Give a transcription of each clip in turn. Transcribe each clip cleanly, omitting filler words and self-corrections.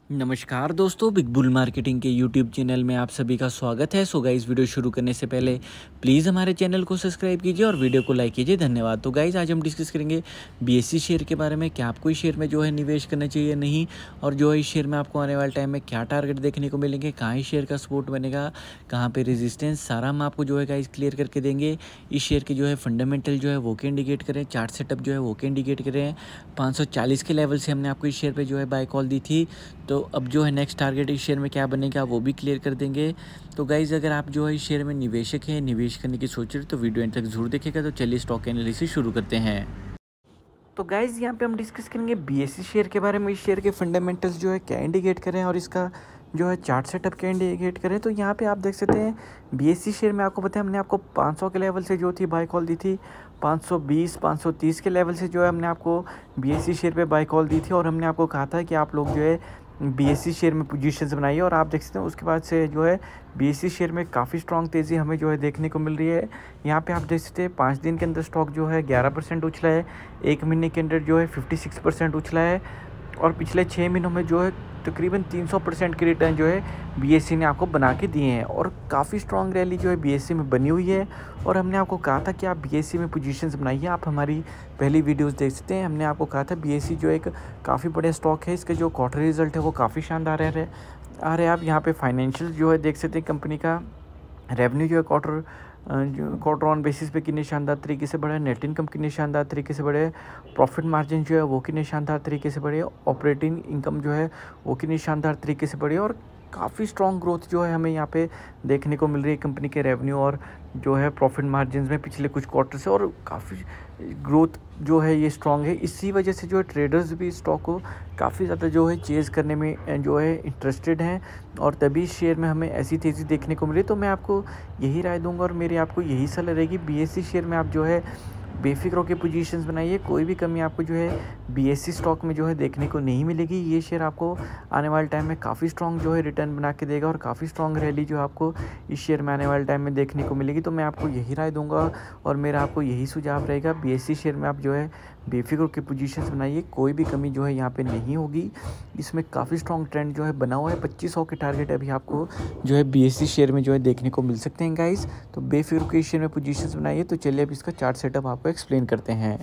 नमस्कार दोस्तों, big bull marketing के यूट्यूब चैनल में आप सभी का स्वागत है। सो गाइस, वीडियो शुरू करने से पहले प्लीज़ हमारे चैनल को सब्सक्राइब कीजिए और वीडियो को लाइक कीजिए। धन्यवाद। तो गाइस, आज हम डिस्कस करेंगे बीएससी शेयर के बारे में, क्या आपको इस शेयर में जो है निवेश करना चाहिए नहीं, और जो है इस शेयर में आपको आने वाले टाइम में क्या टारगेट देखने को मिलेंगे, कहाँ इस शेयर का सपोर्ट बनेगा, कहाँ पे रेजिस्टेंस, सारा हम आपको जो है गाइस क्लियर करके देंगे। इस शेयर के जो है फंडामेंटल जो है वो के इंडिकेट करें, चार्ट सेटअप जो है वो के इंडिकेट करें। 540 के लेवल से हमने आपको इस शेयर पे जो है बाय कॉल दी थी, तो अब जो है नेक्स्ट टारगेट इस शेयर में क्या बनेगा वो भी क्लियर कर देंगे। तो गाइज़, अगर आप जो है इस शेयर में निवेशक हैं, निवेश करने की सोच रहे हो, तो वीडियो एंड तक जरूर देखेगा। तो चलिए स्टॉक एनालिसिस शुरू करते हैं। तो गाइज़, यहाँ पे हम डिस्कस करेंगे बीएससी शेयर के बारे में। इस शेयर के फंडामेंटल्स जो है क्या इंडिकेट करें और इसका जो है चार्ट सेटअप क्या इंडिकेट करें। तो यहाँ पे आप देख सकते हैं बीएससी शेयर में आपको पता है हमने आपको 500 के लेवल से जो थी बाय कॉल दी थी। 520 530 के लेवल से जो है हमने आपको बीएससी शेयर पे बाय कॉल दी थी, और हमने आपको कहा था कि आप लोग जो है बीएससी शेयर में पोजीशंस बनाइए। और आप देख सकते हैं उसके बाद से जो है बीएससी शेयर में काफ़ी स्ट्रॉन्ग तेज़ी हमें जो है देखने को मिल रही है। यहाँ पे आप देख सकते हैं 5 दिन के अंदर स्टॉक जो है 11% उछला है, 1 महीने के अंदर जो है 56% उछला है, और पिछले 6 महीनों में जो है तकरीबन 300% के रिटर्न जो है बीएससी ने आपको बना के दिए हैं। और काफ़ी स्ट्रॉन्ग रैली जो है बीएससी में बनी हुई है। और हमने आपको कहा था कि आप बीएससी में पोजीशंस बनाइए। आप हमारी पहली वीडियोस देख सकते हैं। हमने आपको कहा था बीएससी जो एक काफ़ी बड़े स्टॉक है, इसके जो क्वार्टर रिजल्ट है वो काफ़ी शानदार है। आप यहाँ पे फाइनेंशियल जो है देख सकते हैं, कंपनी का रेवेन्यू जो है क्वार्टर ऑन बेसिस पे कितने शानदार तरीके से बढ़े, नेट इनकम कितने शानदार तरीके से बढ़े, प्रॉफिट मार्जिन जो है वो कितने शानदार तरीके से बढ़े, ऑपरेटिंग इनकम जो है वो कितनी शानदार तरीके से बढ़े। और काफ़ी स्ट्रॉन्ग ग्रोथ जो है हमें यहाँ पे देखने को मिल रही है कंपनी के रेवेन्यू और जो है प्रॉफिट मार्जिन में पिछले कुछ क्वार्टर से। और काफ़ी ग्रोथ जो है ये स्ट्रॉन्ग है। इसी वजह से जो है ट्रेडर्स भी स्टॉक को काफ़ी ज़्यादा जो है चेज़ करने में जो है इंटरेस्टेड हैं, और तभी शेयर में हमें ऐसी तेज़ी देखने को मिली। तो मैं आपको यही राय दूंगा और मेरी आपको यही सलाह रहेगी, बीएससी शेयर में आप जो है बेफिक्र होकर पोजीशंस बनाइए। कोई भी कमी आपको जो है बीएससी स्टॉक में जो है देखने को नहीं मिलेगी। ये शेयर आपको आने वाले टाइम में काफ़ी स्ट्रॉन्ग जो है रिटर्न बना के देगा, और काफ़ी स्ट्रॉन्ग रैली जो आपको इस शेयर में आने वाले टाइम में देखने को मिलेगी। तो मैं आपको यही राय दूंगा और मेरा आपको यही सुझाव रहेगा, बीएससी शेयर में आप जो है बेफिक्र होकर पोजीशंस बनाइए। कोई भी कमी जो है यहाँ पे नहीं होगी। इसमें काफ़ी स्ट्रॉन्ग ट्रेंड जो है बना हुआ है। 2500 के टारगेट अभी आपको जो है बीएससी शेयर में जो है देखने को मिल सकते हैं गाइस। तो बेफिक्र होकर शेयर में पोजीशंस बनाइए। तो चलिए अब इसका चार्ट सेटअप आपको एक्सप्लेन करते हैं।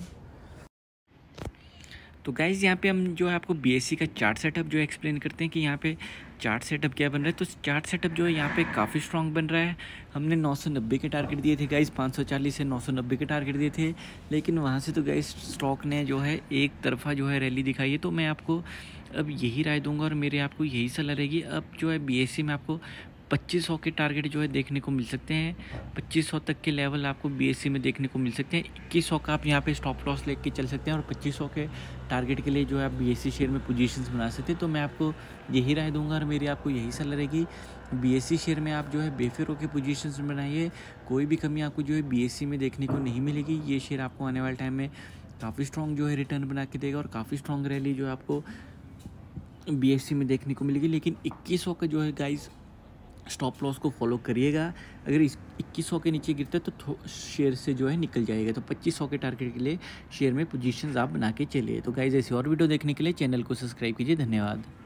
तो गाइज़, यहाँ पे हम जो है आपको बीएससी का चार्ट सेटअप जो एक्सप्लेन करते हैं कि यहाँ पे चार्ट सेटअप क्या बन रहा है। तो चार्ट सेटअप जो है यहाँ पे काफ़ी स्ट्रॉन्ग बन रहा है। हमने 990 के टारगेट दिए थे गाइज़, 540 से 990 के टारगेट दिए थे, लेकिन वहाँ से तो गाइज़ स्टॉक ने जो है एक तरफा जो है रैली दिखाई है। तो मैं आपको अब यही राय दूंगा और मेरे आपको यही सलाह रहेगी, अब जो है बीएससी में आपको 2500 के टारगेट जो है देखने को मिल सकते हैं। 2500 तक के लेवल आपको बीएससी में देखने को मिल सकते हैं। 2100 का आप यहाँ पे स्टॉप लॉस लेके चल सकते हैं, और 2500 के टारगेट के लिए जो है आप बीएससी शेयर में पोजीशंस बना सकते हैं। तो मैं आपको यही राय दूंगा और मेरी आपको यही सलाह रहेगी, बीएससी शेयर में आप जो है बेफिक्र होकर पोजीशंस बनाइए। कोई भी कमी आपको जो है बीएससी में देखने को नहीं मिलेगी। ये शेयर आपको आने वाले टाइम में काफ़ी स्ट्रॉन्ग जो है रिटर्न बना के देगा, और काफ़ी स्ट्रॉन्ग रैली जो है आपको बीएससी में देखने को मिलेगी। लेकिन 2100 का जो है गाइस स्टॉप लॉस को फॉलो करिएगा। अगर इस 2100 के नीचे गिरता है तो शेयर से जो है निकल जाएगा। तो 2500 के टारगेट के लिए शेयर में पोजीशंस आप बना के चलिए। तो गाइस, ऐसी और वीडियो देखने के लिए चैनल को सब्सक्राइब कीजिए। धन्यवाद।